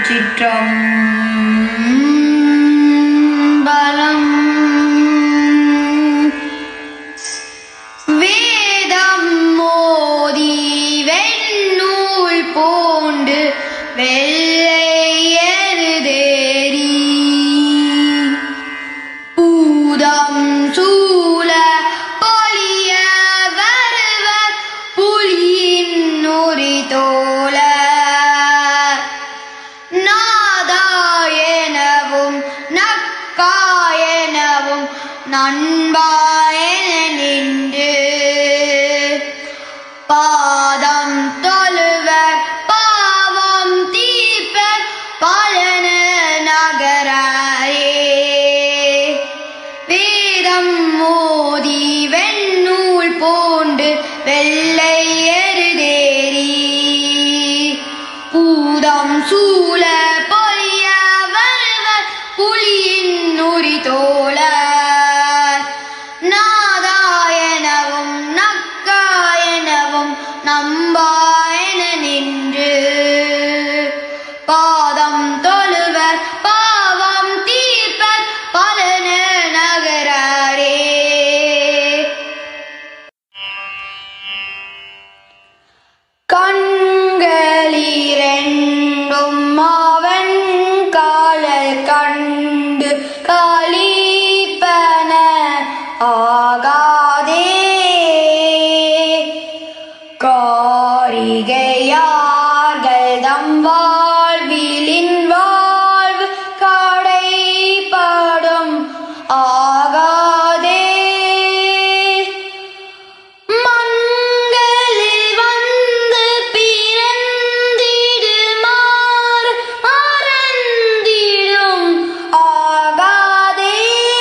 திருச்சிற்றம்பலம். வேதம் மோதி வெண்ணூல் பூண்டு வெள்ளையருதேரி பூதம் சூழ பொலிய வருவர் புலியின் நுரி தோல நாதாயனவும் நக்காயனவும் நண்பாயன நின்று பாதம் தொழுவர் பாவம் தீர்ப்பர் பலன நகராரே. வேதம் மோதி வெண்ணூல் பூண்டு வெள்ளையருதேரி பூதம் சூழ பொலிய வருவர் புலியின் நுரி தோல நாதாயனவும் நக்காயனவும் நம்பாயன நின்று பாதம் தொழுவர் பாவம் தீர்ப்பர் பலன நகராரே. கண்களிரண்டும் அவன் காலல் கண்டு களிப்பன ஆகாதே காரிகையார்கள் தம் வாழ்விலின் வாழ்வு கடைப்படும் ஆகாதே. மண்களில் வந்து பிறந்திடுமாறு மறந்திடும் ஆகாதே.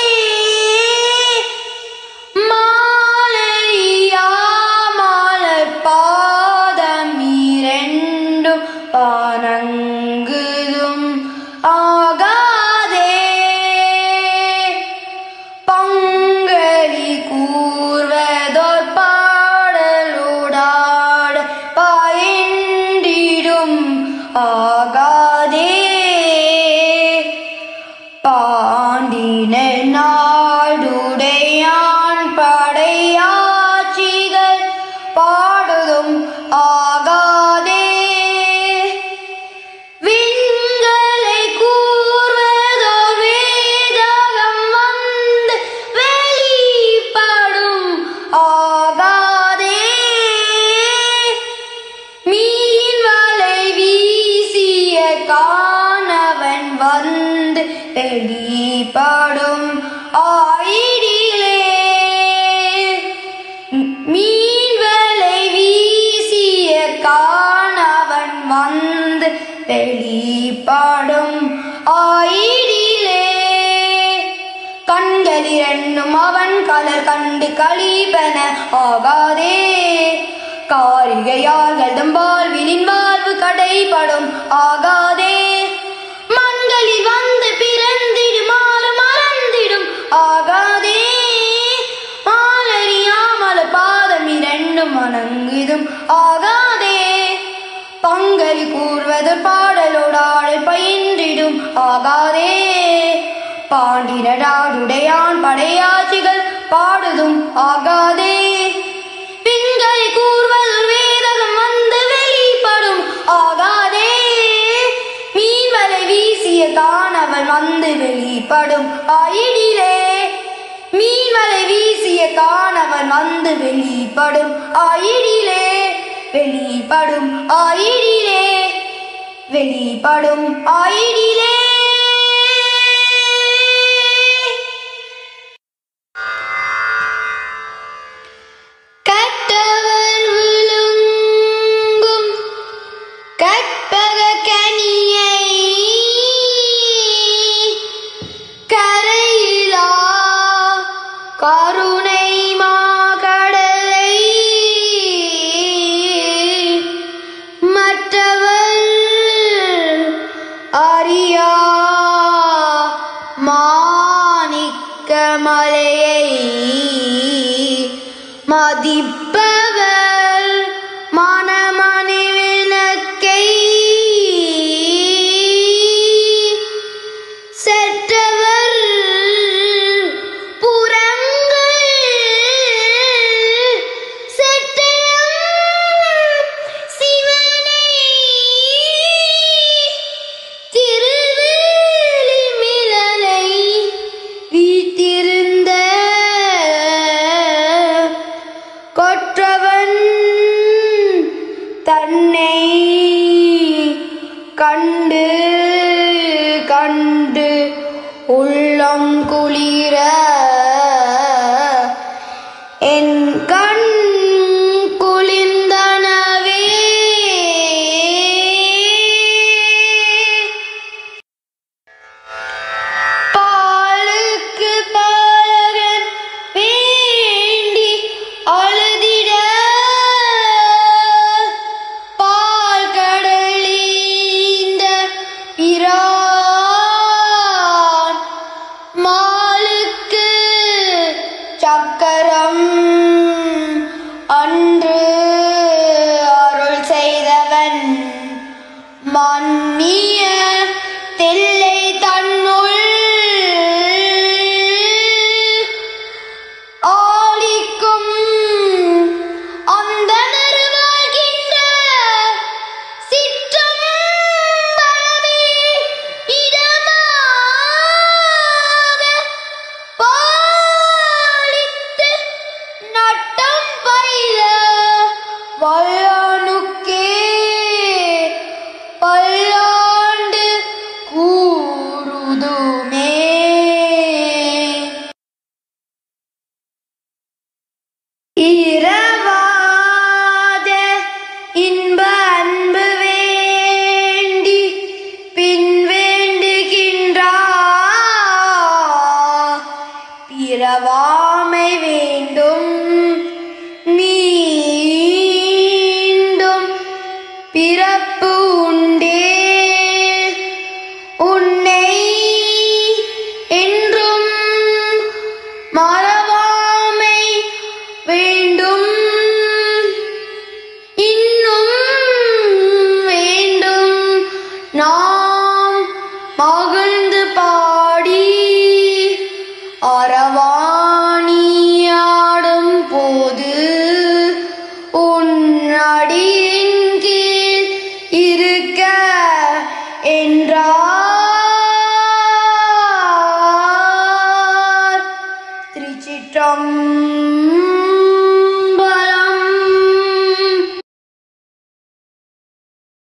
மாலையாமலர் பாதம் இரண்டும் வணங்குதும் ஆகாதே. பங்களி கூர்வதோர் பாடலோடாட பயின்றிடும் ஆகாதே. பாண்டின நாடுடையான் படையாட்சிகள் பாடுதும் ஆகாதே. விண்களை கூர்வதோர் வேதகம் வந்து வெளிப்படும் ஆகாதே. மீன் வலை வீசிய காணவன் வந்து வெளிப்படும் ஆயிடிலே. மீன் வலை வீசிய காணவன் வந்து வெளிப்படும் ஆயிடிலே. கண்களிரண்டும் அவன் கலர் கண்டு களிப்பன ஆகாதே காரிகையார்கள் தம் வாழ்விலின் வாழ்வு கடைப்படும் ஆகாதே. மண்களில் வந்து பிறந்திடுமாறு மறந்திடும் ஆகாதே. மாலரியாமலர் பாதம் இரண்டும் வணங்குதும் ஆகாதே. பங்களி கூர்வது பாடலோடாடல் பயின்றிடும் ஆகாதே. பாண்டின நாடுடையான் படையாட்சிகள் பாடுதும் ஆகாதே. பிங்களை கூர்வதோர் வேதகம் வந்து வெளிப்படும் ஆகாதே. மீன் வலை வீசிய காணவன் வந்து வெளிப்படும் ஆயிடிலே. மீன் வலை வீசிய காணவன் வந்து வெளிப்படும் ஆயிடிலே. வெளிப்படும் ஆயிடிலே. வெளிப்படும் ஆயிடிலே. கட்டவர் விழுங்கும் கற்பக கனியை கரையிலா கருணை மாகடலை மற்றவர் அறியா தன்னை கண்டு கண்டு உள்ளம் குளிர என் கண் குளிர்ந்தனவே. பாலுக்கு பாலகன் வேண்டி அழுதிட பால் கடலீந்த பிரான் மாலுக்கு சக்கரம் அன்று அருள் செய்தவன் மன்னிய தில்லை தன்னுள் ஆளிக்கும் அந்த நறுவாகின்ற சிற்றம்பலமே இடமாக பாலித்து நட்டம் பயில வல்லானுக்கே பல்லாண்டு கூறுதுமே. இரவாத இன்ப அன்பு வேண்டி பின் வேண்டுகின்றார் பிறவாமை வேண்டும் மீண்டும் பிறப்பு